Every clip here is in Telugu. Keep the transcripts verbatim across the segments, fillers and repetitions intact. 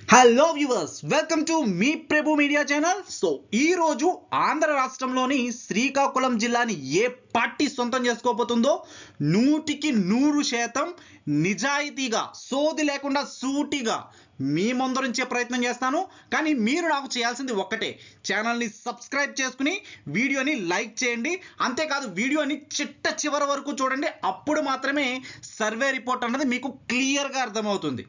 హలో వ్యూవర్స్, వెల్కమ్ టు మీ ప్రభు మీడియా ఛానల్. సో ఈ రోజు ఆంధ్ర రాష్ట్రంలోని శ్రీకాకుళం జిల్లాని ఏ పార్టీ సొంతం చేసుకోబోతుందో నూటికి నూరు శాతం నిజాయితీగా, సోది లేకుండా సూటిగా మీ ముందరించే ప్రయత్నం చేస్తాను. కానీ మీరు నాకు చేయాల్సింది ఒక్కటే, ఛానల్ని సబ్స్క్రైబ్ చేసుకుని వీడియోని లైక్ చేయండి. అంతేకాదు వీడియోని చిట్ట చివరి వరకు చూడండి. అప్పుడు మాత్రమే సర్వే రిపోర్ట్ అన్నది మీకు క్లియర్గా అర్థమవుతుంది.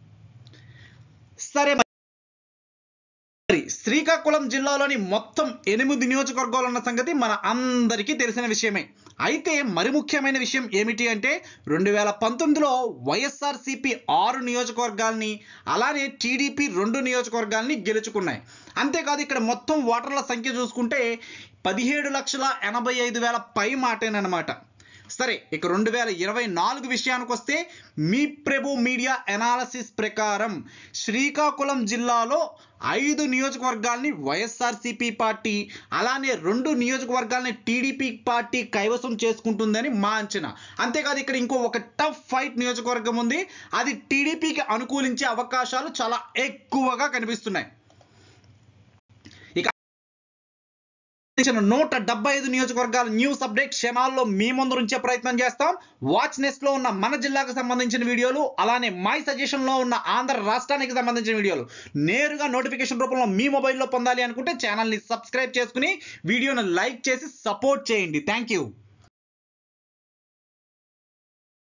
సరే, మరి శ్రీకాకుళం జిల్లాలోని మొత్తం ఎనిమిది నియోజకవర్గాలు ఉన్న సంగతి మన అందరికీ తెలిసిన విషయమే. అయితే మరి ముఖ్యమైన విషయం ఏమిటి అంటే, రెండు వేల పంతొమ్మిదిలో వైఎస్ఆర్సీపీ ఆరు నియోజకవర్గాల్ని, అలానే టీడీపీ రెండు నియోజకవర్గాల్ని గెలుచుకున్నాయి. అంతేకాదు ఇక్కడ మొత్తం ఓటర్ల సంఖ్య చూసుకుంటే పదిహేడు లక్షల ఎనభై ఐదు వేల పై మాటేనమాట. సరే, ఇక రెండు వేల ఇరవై నాలుగు విషయానికి వస్తే, మీ ప్రభు మీడియా అనాలసిస్ ప్రకారం శ్రీకాకుళం జిల్లాలో ఐదు నియోజకవర్గాల్ని వైఎస్ఆర్సీపీ పార్టీ, అలానే రెండు నియోజకవర్గాల్ని టీడీపీ పార్టీ కైవసం చేసుకుంటుందని మా అంచనా. అంతేకాదు ఇక్కడ ఇంకో ఒక టఫ్ ఫైట్ నియోజకవర్గం ఉంది, అది టీడీపీకి అనుకూలించే అవకాశాలు చాలా ఎక్కువగా కనిపిస్తున్నాయి. నూట డెబ్బై ఐదు నియోజకవర్గాల న్యూస్ అప్డేట్ క్షణాల్లో మీ ముందు ఉంచే ప్రయత్నం చేస్తాం. వాచ్ నెస్ట్ లో ఉన్న మన జిల్లాకు సంబంధించిన వీడియోలు, అలానే మై సజెషన్ లో ఉన్న ఆంధ్ర రాష్ట్రానికి సంబంధించిన వీడియోలు నేరుగా నోటిఫికేషన్ రూపంలో మీ మొబైల్లో పొందాలి అనుకుంటే ఛానల్ని సబ్స్క్రైబ్ చేసుకుని వీడియోను లైక్ చేసి సపోర్ట్ చేయండి. Thank you.